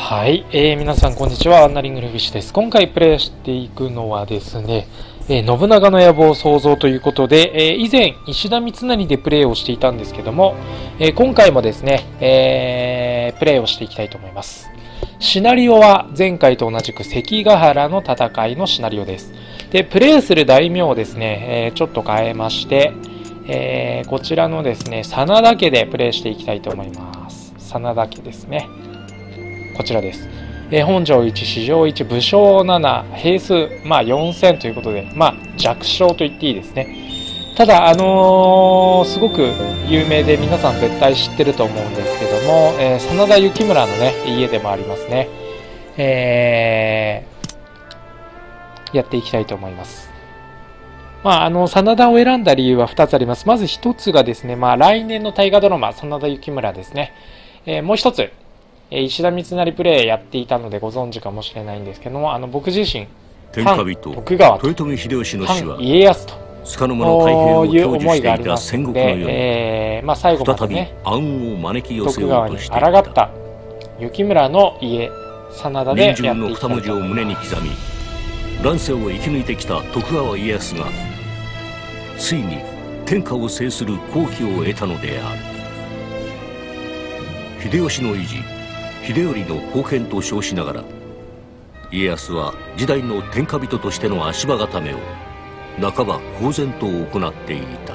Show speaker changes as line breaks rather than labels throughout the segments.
はい、皆さんこんにちは。アンナリングルフィッシュです。今回プレイしていくのはですね、信長の野望創造ということで、以前石田三成でプレイをしていたんですけども、今回もですね、プレイをしていきたいと思います。シナリオは前回と同じく関ヶ原の戦いのシナリオです。で、プレイする大名をですね、ちょっと変えまして、こちらのですね、真田家でプレイしていきたいと思います。真田家ですね。こちらです。本城1、四条1、武将7、兵数、4000ということで、弱小と言っていいですね。ただ、すごく有名で皆さん絶対知ってると思うんですけども、真田幸村のね、家でもありますね。やっていきたいと思います。真田を選んだ理由は2つあります。まず1つがですね、来年の大河ドラマ、真田幸村ですね。もう1つ、石田三成プレイやっていたのでご存知かもしれないんですけども、僕自身反徳川と反家康という思いがありますので、最後までね徳川に抗った幸村の家真田でやっていきたいと思います。
乱世を生き抜いてきた徳川家康がついに天下を制する好機を得たのである。秀吉の維持、秀頼の後見と称しながら、家康は時代の天下人としての足場固めを半ば公然と行っていた。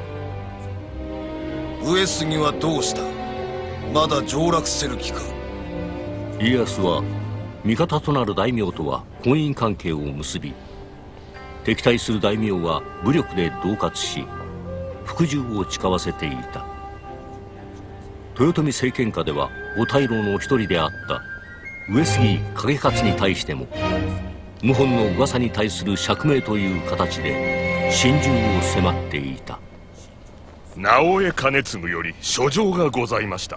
上杉はどうした？まだ上洛せる気か？
家康は味方となる大名とは婚姻関係を結び、敵対する大名は武力で恫喝し、服従を誓わせていた。豊臣政権下では五大老の一人であった上杉景勝に対しても、謀反の噂に対する釈明という形で心中を迫っていた。
直江兼続より書状がございました。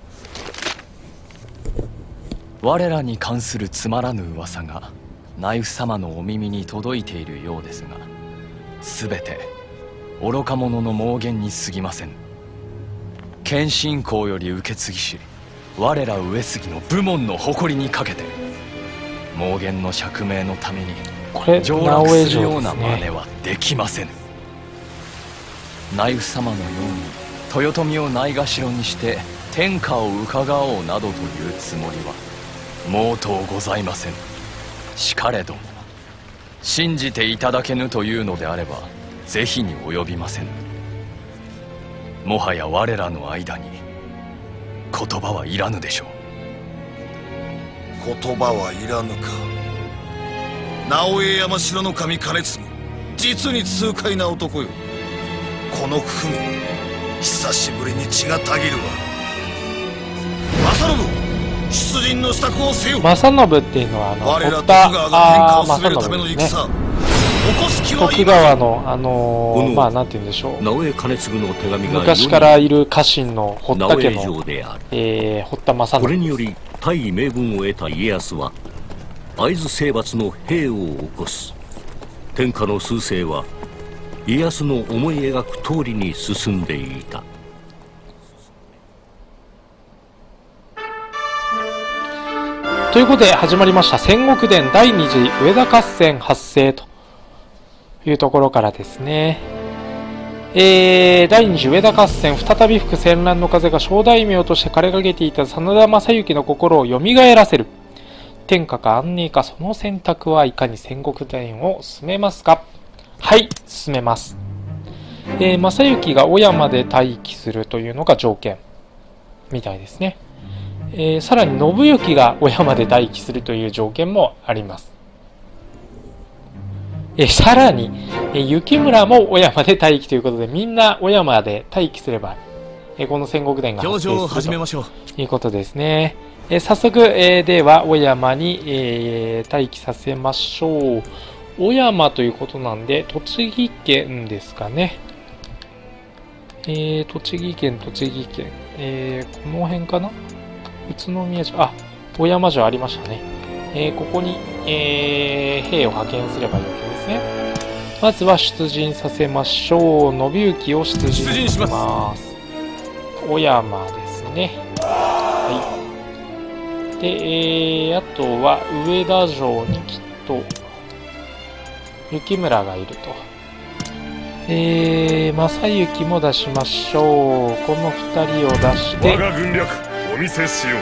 我らに関するつまらぬ噂が内府様のお耳に届いているようですが、全て愚か者の妄言に過ぎません。謙信公より受け継ぎし、我ら上杉の武門の誇りにかけて妄言の釈明のために上洛するような真似はできません。内府様のように豊臣をないがしろにして天下を伺おうなどというつもりは毛頭ございません。しかれど信じていただけぬというのであれば是非に及びません。もはや我らの間に言葉はいらぬでしょ
う。言葉はいらぬか。直江山城の神兼続、実に痛快な男よ。この文、久しぶりに血がたぎるわ。正信、出陣の支度をせよ。
正信っていうのは
我ら徳川が天下を進めるための戦、
徳川のなんて言うんでしょう、
直江兼続の手紙が
昔からいる家臣の堀田家の堀田正信。
これにより大義名分を得た家康は会津征伐の兵を起こす。天下の趨勢は家康の思い描く通りに進んでいた。
ということで始まりました戦国伝第二次上田合戦発生というところからですね。第二次上田合戦、再び吹く戦乱の風が小大名として枯れかけていた真田昌幸の心を蘇らせる。天下か安寧か、その選択はいかに戦国伝を進めますか？はい、進めます。昌幸が小山で待機するというのが条件みたいですね。さらに信行が小山で待機するという条件もあります。さらに幸村も小山で待機ということで、みんな小山で待機すればこの戦国伝が発生するということですね。早速、では小山に、待機させましょう。小山ということなんで栃木県ですかね。栃木県、この辺かな。宇都宮城、小山城ありましたね。ここに、兵を派遣すればいいわけですね。まずは出陣させましょう。信行を出陣します。小山ですね。はで、あとは上田城にきっと雪村がいると。正幸も出しましょう。この2人を出して
我が軍略お見せしよう。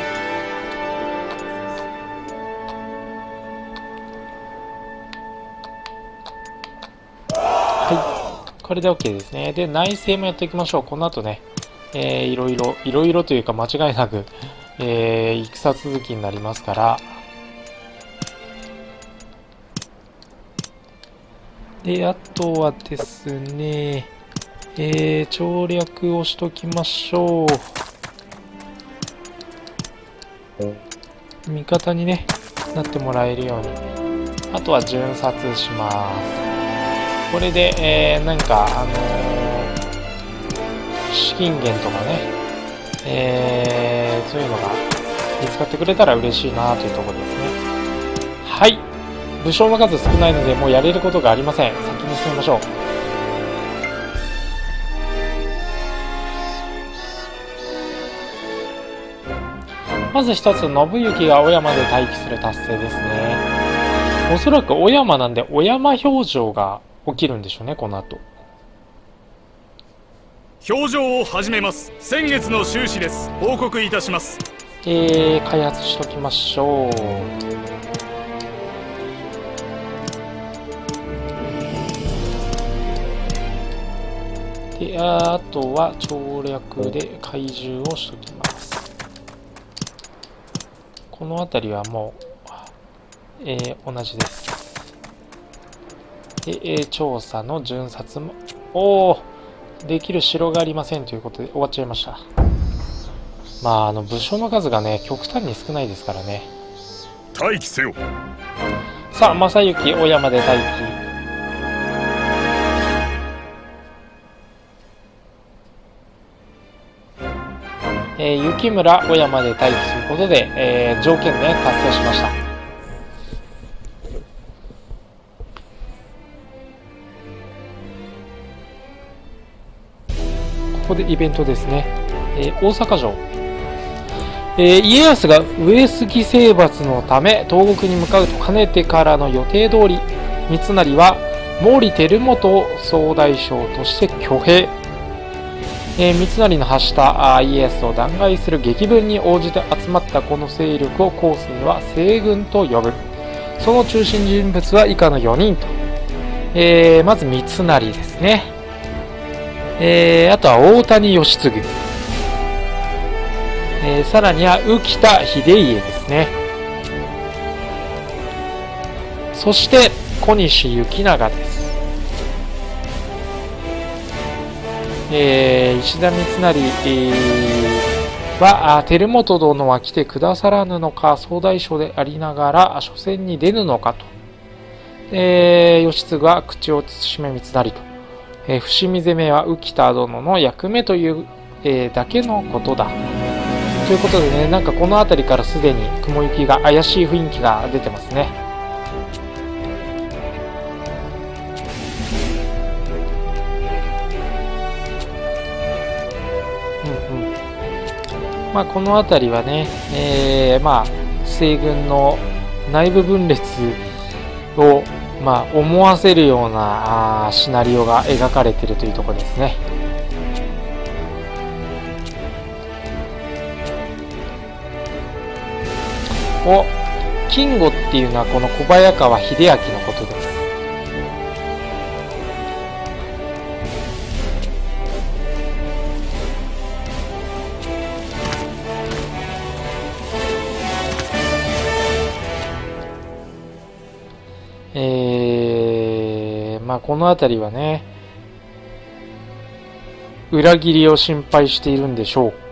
はい、これで OK ですね。で、内政もやっていきましょう。この後ね、いろいろというか間違いなく、戦続きになりますから。で、あとはですね、調略をしときましょう。味方にね、なってもらえるように。あとは巡察します。これで、なんか、資金源とかね、そういうのが見つかってくれたら嬉しいなというところですね。はい。武将の数少ないので、もうやれることがありません。先に進みましょう。まず一つ、信行が小山で待機する達成ですね。おそらく小山なんで、小山表情が起きるんでしょうね、この後。
表情を始めます。先月の収支です。報告いたします。
開発しときましょう。で、あとは調略で怪獣をしときます。この辺りはもう、同じです。で、調査の巡察も、できる城がありませんということで終わっちゃいました。まあ、武将の数がね、極端に少ないですからね。
待機せよ。
さあ、正幸、小山で待機。雪村、小山で待機ということで、条件ね、達成しました。ここでイベントですね。大阪城。家康が上杉征伐のため東国に向かうとかねてからの予定通り、三成は毛利輝元を総大将として挙兵。三成の発した家康を弾劾する檄文に応じて集まったこの勢力を後世は西軍と呼ぶ。その中心人物は以下の4人と。まず三成ですね。あとは大谷義次。さらには浮田秀家ですね。そして小西行長です。石田三成は輝元殿は来てくださらぬのか、総大将でありながら初戦に出ぬのかと。義継は口を慎め三成と。伏見攻めは浮田殿の役目という、だけのことだ。ということでね、なんかこの辺りからすでに雲行きが怪しい雰囲気が出てますね。まあこの辺りはね、まあ西軍の内部分裂をまあ思わせるようなシナリオが描かれているというところですね。金吾っていうのはこの小早川秀明のことです。まあこの辺りはね、裏切りを心配しているんでしょう。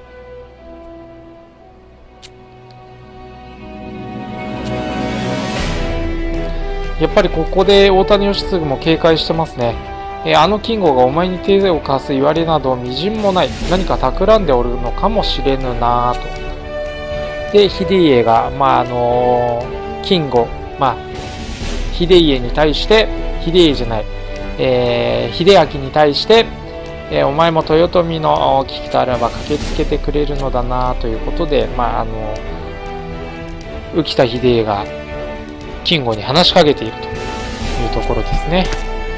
やっぱりここで大谷義次も警戒してますね。あの金吾がお前に手を貸す言われなどみじんもない。何か企んでおるのかもしれぬなぁと。で、秀家が、まあ金吾、まあ、秀家に対して、秀家じゃない、秀明に対して、お前も豊臣の危機とあれば駆けつけてくれるのだなということで、まあ浮田秀家が金吾に話しかけているというところですね。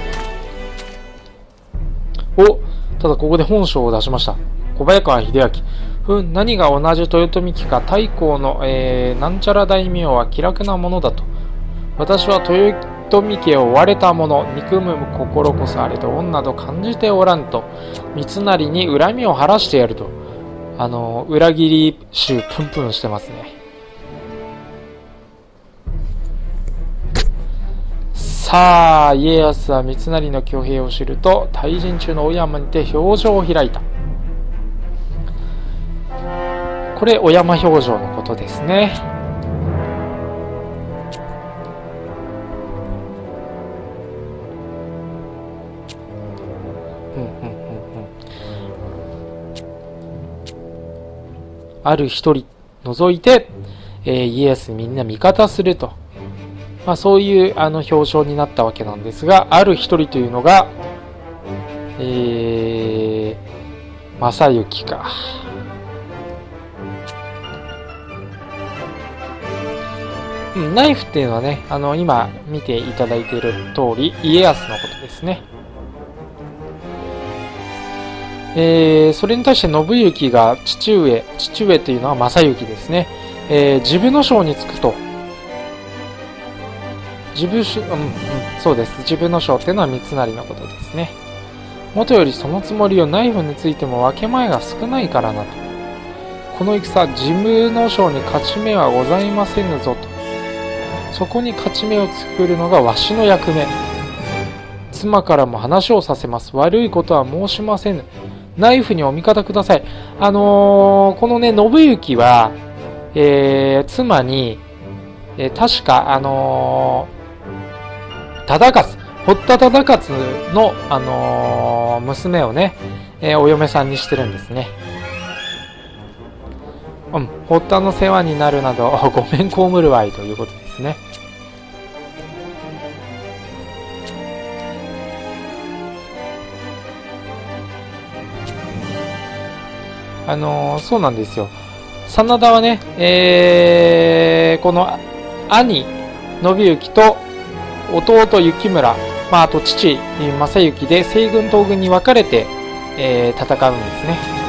ただここで本性を出しました。小早川秀明。何が同じ豊臣家か太閤の、なんちゃら大名は気楽なものだと。私は豊臣家を追われた者、憎む心こそあれど恩など感じておらんと、三成に恨みを晴らしてやると。裏切り衆プンプンしてますね。さあ、家康は三成の挙兵を知ると、退陣中の小山にて表情を開いた。これ、小山表情のことですね。ある一人除いて、家康にみんな味方すると。そういう表彰になったわけなんですが、ある一人というのが、正行か。ナイフっていうのはね、今見ていただいている通り、家康のことですね。それに対して信行が父上というのは正行ですね。治部の将につくと。そうです。治部の将っていうのは三成のことですね。もとよりそのつもりをナイフについても分け前が少ないからなと。この戦、治部の将に勝ち目はございませぬぞと。そこに勝ち目を作るのがわしの役目。妻からも話をさせます。悪いことは申しませぬ。ナイフにお味方ください。このね、信行は、妻に、確か、忠勝、堀田忠勝の、娘をね、お嫁さんにしてるんですね。堀田の世話になるなど、ごめんこむるわいということですね。そうなんですよ。真田はね、この兄、信行と弟、幸村、あと父、正行で西軍東軍に分かれて、戦うんですね。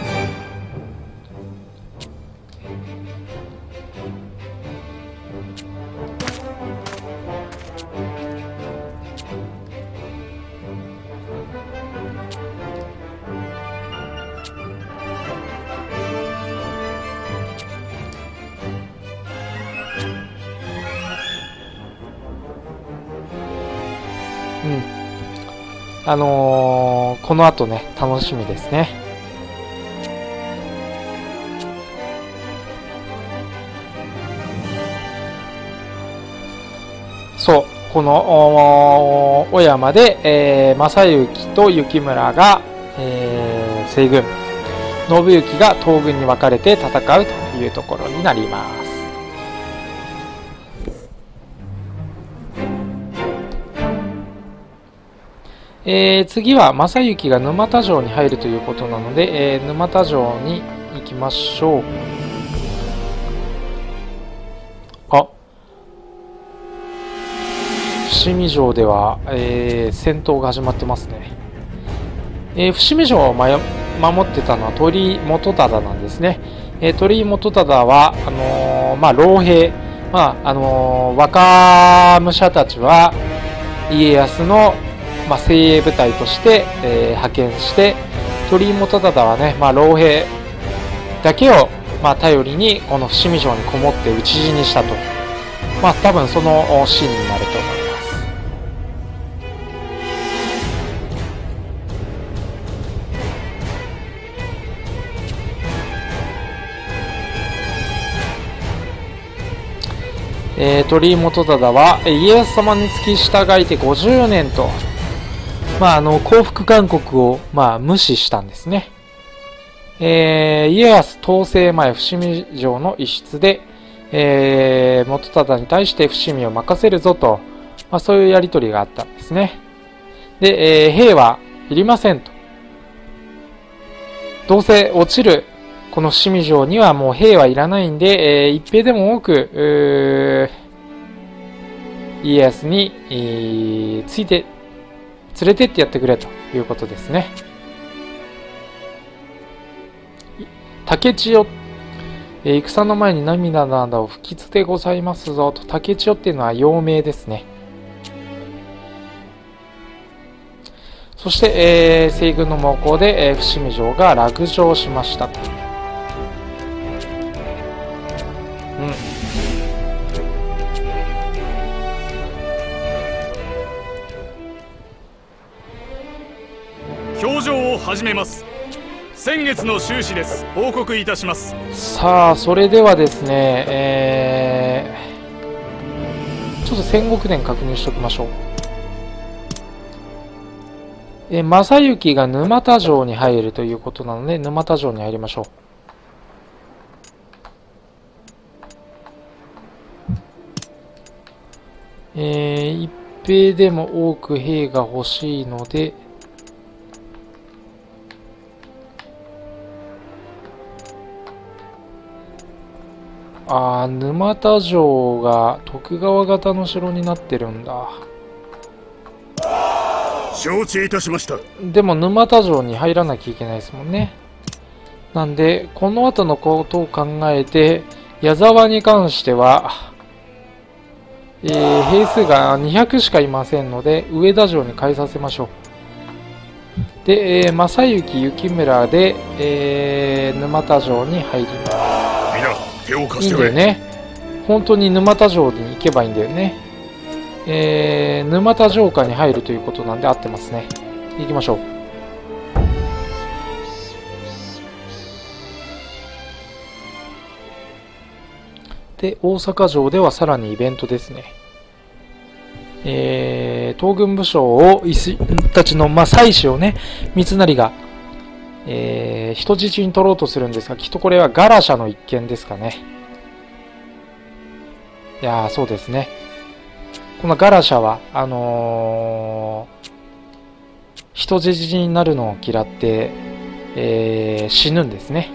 この後ね、楽しみですね。そう、この小山で、正行と幸村が、西軍、信行が東軍に分かれて戦うというところになります。次は正行が沼田城に入るということなので、沼田城に行きましょう。伏見城では、戦闘が始まってますね。伏見城を守ってたのは鳥居元忠なんですね。鳥居元忠は老兵、若武者たちは家康の精鋭部隊として、派遣して、鳥居元忠はね、老兵だけを、頼りにこの伏見城にこもって討ち死にしたと。多分そのシーンになると思います。鳥居元忠は家康様に付き従いて50年と、降伏勧告を、無視したんですね。家康統制前伏見城の一室で、元忠に対して伏見を任せるぞと、そういうやり取りがあったんですね。で、兵はいりませんと。どうせ落ちるこの伏見城にはもう兵はいらないんで、一兵でも多く、家康に、連れてってやってくれということですね。竹千代、戦の前に涙などを不吉でございますぞと。竹千代っていうのは陽明ですね。そして、西軍の猛攻で、伏見城が落城しましたと。
表情を始めます。先月の収支です。報告いたします。
さあ、それではですね、ちょっと戦国伝確認しておきましょう。正行が沼田城に入るということなので、沼田城に入りましょう。一兵でも多く兵が欲しいので、沼田城が徳川方の城になってるんだ。
承知いたしました。
でも沼田城に入らなきゃいけないですもんね。なんでこの後のことを考えて、矢沢に関しては、兵数が200しかいませんので上田城に変えさせましょう。で、正行幸村で、沼田城に入ります。
手を貸
いいんだよね。本当に沼田城に行けばいいんだよね。沼田城下に入るということなんで合ってますね。行きましょう。で、大阪城ではさらにイベントですね。東軍武将をたちの、妻子をね、三成が人質に取ろうとするんですが、きっとこれはガラシャの一件ですかね。いやー、そうですね。このガラシャは、人質になるのを嫌って、死ぬんですね。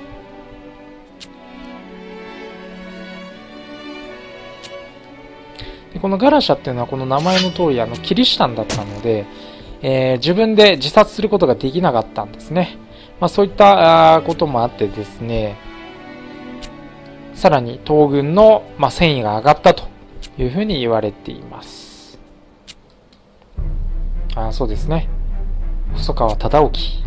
でこのガラシャっていうのはこの名前の通りキリシタンだったので、自分で自殺することができなかったんですね。そういったこともあってですね、さらに東軍の戦意が上がったというふうに言われています。そうですね。細川忠興。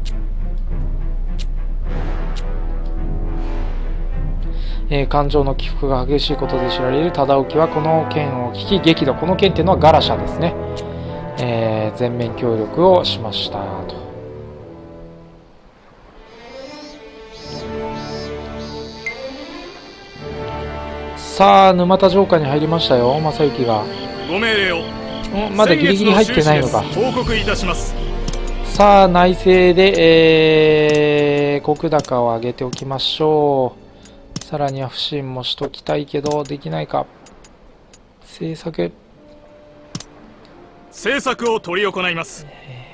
感情の起伏が激しいことで知られる忠興はこの件を聞き激怒。この件っていうのはガラシャですね。全面協力をしましたと。さあ、沼田城下に入りましたよ、正行が。
ご命令を。
まだギリギリ入ってないのか。
報告いたします。
さあ、内政で、石高を上げておきましょう。さらには不審もしときたいけど、できないか。政
策を執り行います。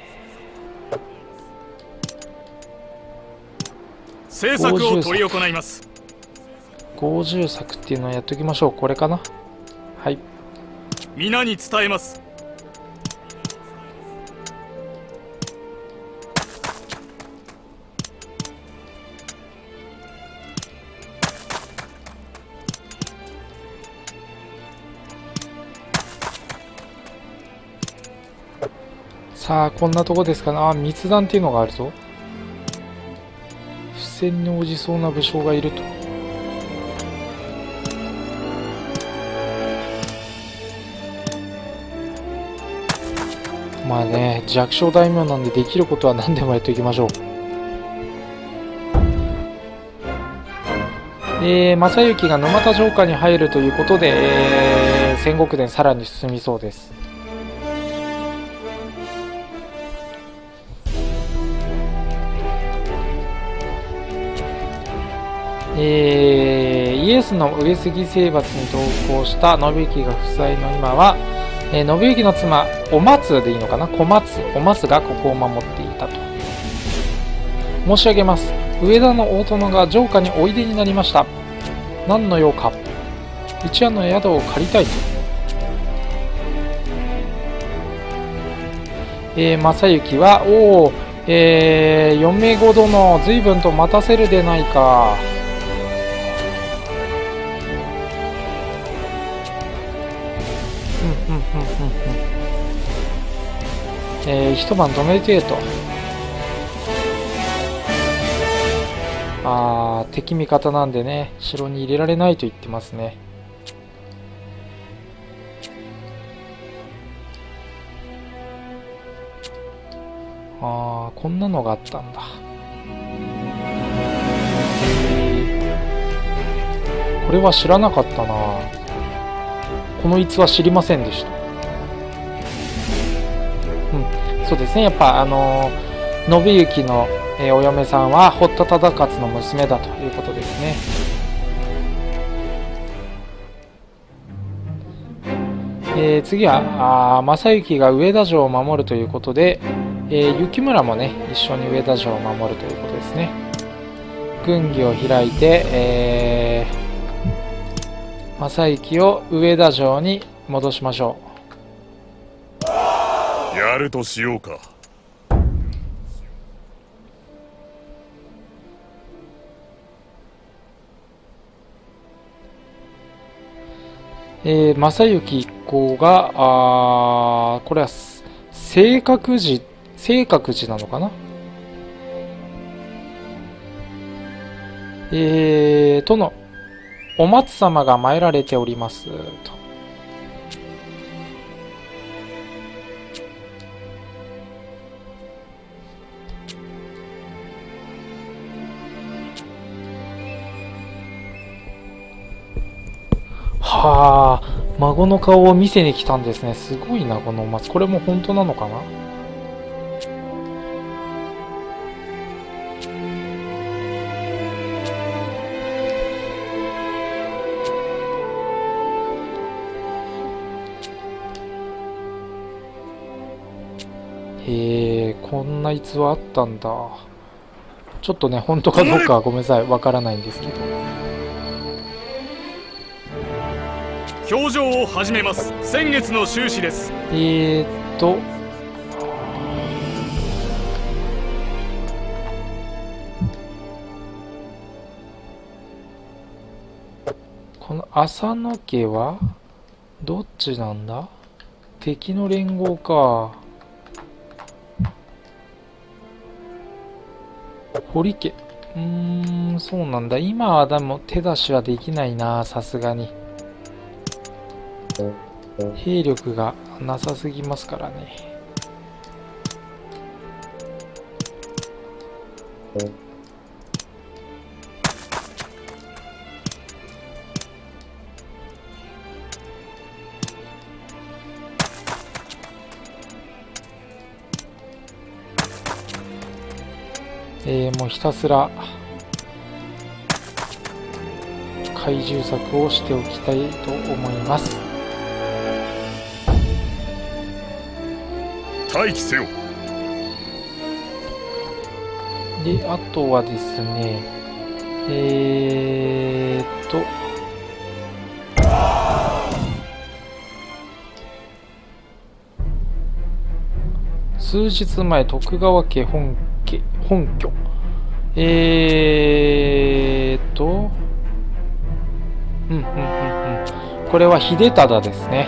政策を執り行います。
50作っていうのをやっておきましょう。これかな。はい。
皆に伝えます。
さあ、こんなとこですかね。密談っていうのがあるぞ。不戦に応じそうな武将がいると。弱小大名なんでできることは何でもやっておきましょう。正行が沼田城下に入るということで、戦国伝さらに進みそうです。イエスの上杉征伐に同行した信行が夫妻の今は、信行の妻お松でいいのかな、お松がここを守っていたと。申し上げます。 上田の大殿が城下においでになりました。何の用か。一夜の宿を借りたいと。正行は、4名ご殿、随分と待たせるでないか。一晩止めてと。敵味方なんでね、城に入れられないと言ってますね。こんなのがあったんだ。これは知らなかったな。この逸話知りませんでした。そうですね。やっぱ信行の、お嫁さんは堀田忠勝の娘だということですね。次は正行が上田城を守るということで、雪村もね一緒に上田城を守るということですね。軍議を開いて、正行を上田城に戻しましょ
う。やるとしようか。
正行一行がこれは正覚寺なのかな。のお松様が参られておりますと。はあ、孫の顔を見せに来たんですね。すごいな、このお松。これも本当なのかな。こんな逸話あったんだ。ちょっとね、本当かどうかはごめんなさい、わからないんですけど。
表情を始めます。先月の収支です。
この浅野家はどっちなんだ。敵の連合か。堀家。そうなんだ。今はでも手出しはできないな、さすがに。兵力がなさすぎますからね。もうひたすら怪獣策をしておきたいと思います。
待機せよ。
で、あとはですね、数日前、徳川家本拠。これは秀忠ですね。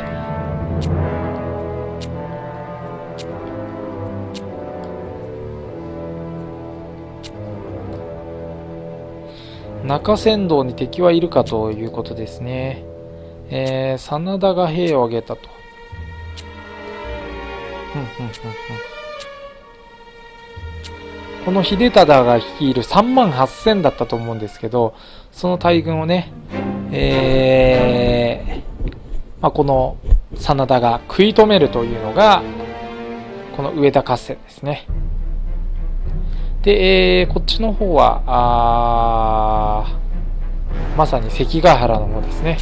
中山道に敵はいるかということですね。真田が兵を挙げたと。この秀忠が率いる3万8000だったと思うんですけど、その大軍をね、この真田が食い止めるというのがこの上田合戦ですね。で、こっちの方はまさに関ヶ原の方ですね。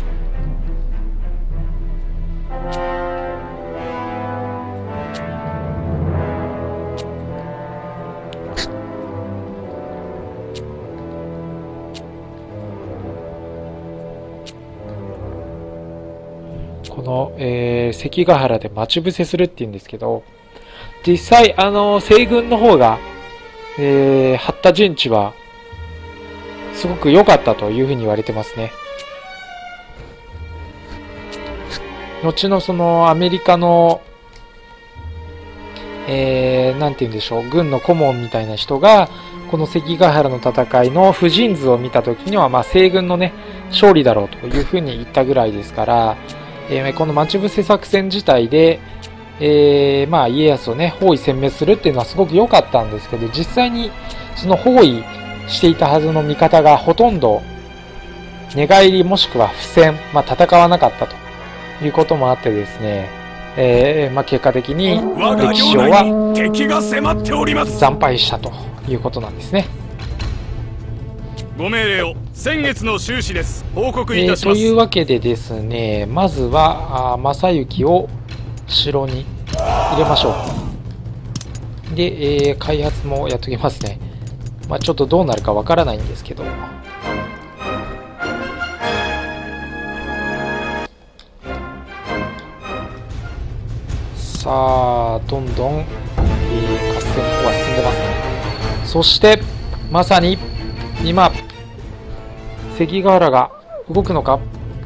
この、関ヶ原で待ち伏せするっていうんですけど、実際、西軍の方が、張った陣地は、すごく良かったというふうに言われてますね。後のそのアメリカの、なんて言うんでしょう、軍の顧問みたいな人が、この関ヶ原の戦いの布陣図を見たときには、まあ、西軍のね、勝利だろうというふうに言ったぐらいですから、この待ち伏せ作戦自体で、まあ、家康をね、包囲殲滅するっていうのはすごく良かったんですけど、実際にその包囲していたはずの味方がほとんど寝返りもしくは不戦、まあ、戦わなかったということもあってですね、まあ、結果的に歴史上は
敵が迫っております。
惨敗したということなんですね。
ご命令を。先月の収支です。報告いたします。
というわけでですね、まずは正行を城に入れましょう。で、開発もやっときますね。まあ、ちょっとどうなるかわからないんですけど。さあ、どんどん、合戦の方は進んでますね。そして、まさに、今、関ヶ原が動くのか。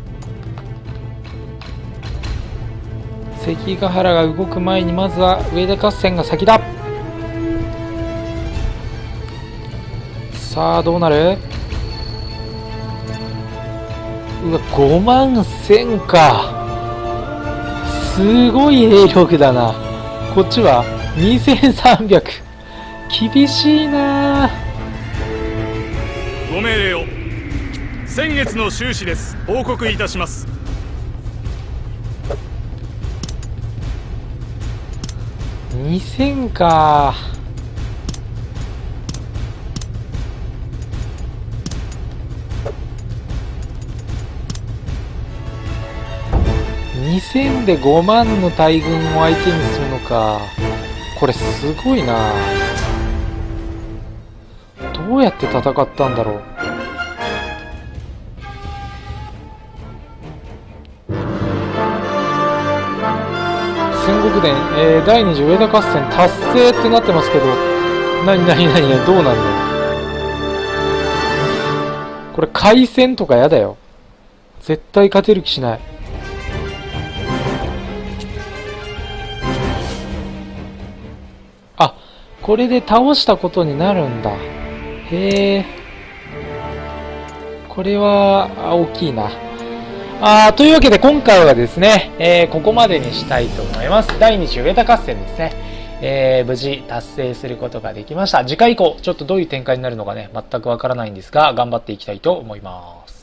関ヶ原が動く前にまずは上田合戦が先だ。さあどうなる。うわ5万1000か。すごい兵力だな。こっちは2300。厳しいな。
ご命令を。先月の収支です。報告いたします。
2000か。2000で5万の大軍を相手にするのか。これすごいな。どうやって戦ったんだろう。戦国伝、第二次上田合戦達成ってなってますけど、何どうなんだよ。これ海戦とかやだよ。絶対勝てる気しない。あ、これで倒したことになるんだ。へえ。これは大きいな。というわけで今回はですね、ここまでにしたいと思います。第2次上田合戦ですね。無事達成することができました。次回以降、ちょっとどういう展開になるのかね、全くわからないんですが、頑張っていきたいと思います。